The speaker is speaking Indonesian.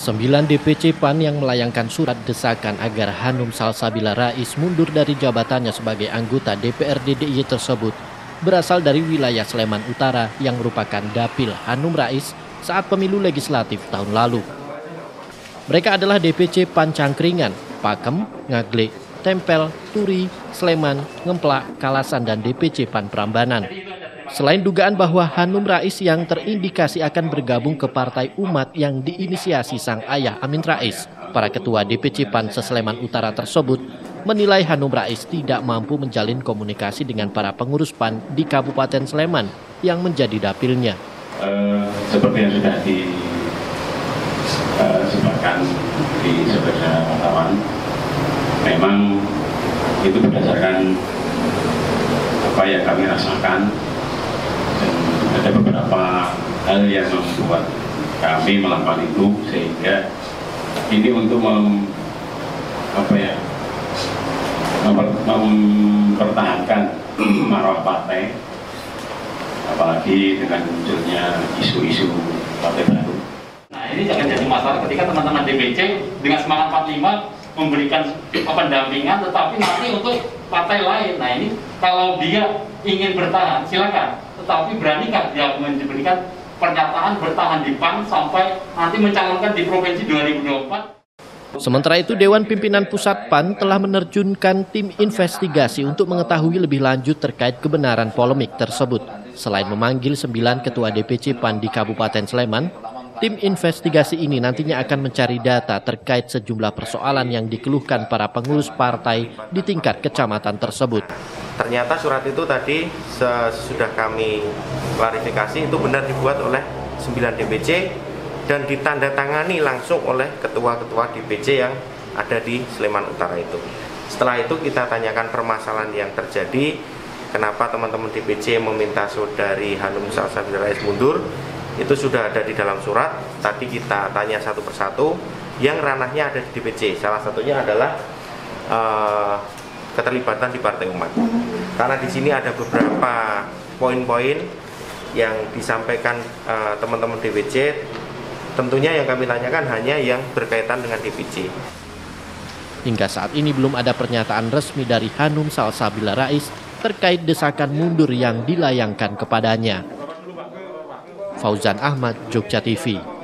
9 DPC PAN yang melayangkan surat desakan agar Hanum Salsabila Rais mundur dari jabatannya sebagai anggota DPRD DIY tersebut berasal dari wilayah Sleman Utara yang merupakan dapil Hanum Rais saat pemilu legislatif tahun lalu. Mereka adalah DPC PAN Cangkringan, Pakem, Ngagle, Tempel, Turi, Sleman, Ngemplak, Kalasan, dan DPC PAN Prambanan. Selain dugaan bahwa Hanum Rais yang terindikasi akan bergabung ke Partai Umat yang diinisiasi sang ayah Amin Rais, para ketua DPC PAN se-Sleman Utara tersebut menilai Hanum Rais tidak mampu menjalin komunikasi dengan para pengurus PAN di Kabupaten Sleman yang menjadi dapilnya. Seperti yang sudah disebutkan di saudara wartawan, memang itu berdasarkan apa yang kami rasakan. Ada beberapa hal yang membuat kami melakukan itu, sehingga ini untuk mempertahankan marwah partai, apalagi dengan munculnya isu-isu partai baru. Nah, ini jangan jadi masalah ketika teman-teman DPC dengan semangat 45 memberikan pendampingan, tetapi nanti untuk partai lain. Nah, ini kalau dia ingin bertahan silakan, tetapi beranikah dia memberikan pernyataan bertahan di PAN sampai nanti mencalonkan di provinsi 2024. Sementara itu, Dewan Pimpinan Pusat PAN telah menerjunkan tim investigasi untuk mengetahui lebih lanjut terkait kebenaran polemik tersebut. Selain memanggil 9 ketua DPC PAN di Kabupaten Sleman, tim investigasi ini nantinya akan mencari data terkait sejumlah persoalan yang dikeluhkan para pengurus partai di tingkat kecamatan tersebut. Ternyata surat itu tadi sudah kami klarifikasi itu benar dibuat oleh 9 DPC dan ditandatangani langsung oleh ketua-ketua DPC yang ada di Sleman Utara itu. Setelah itu kita tanyakan permasalahan yang terjadi, kenapa teman-teman DPC meminta saudari Hanum Salsabila Rais mundur. Itu sudah ada di dalam surat. Tadi kita tanya satu persatu yang ranahnya ada di DPC. Salah satunya adalah keterlibatan di Partai Umat. Karena di sini ada beberapa poin-poin yang disampaikan teman-teman DPC. Tentunya yang kami tanyakan hanya yang berkaitan dengan DPC. Hingga saat ini belum ada pernyataan resmi dari Hanum Salsabila Rais terkait desakan mundur yang dilayangkan kepadanya. Fauzan Ahmad, Jogja TV.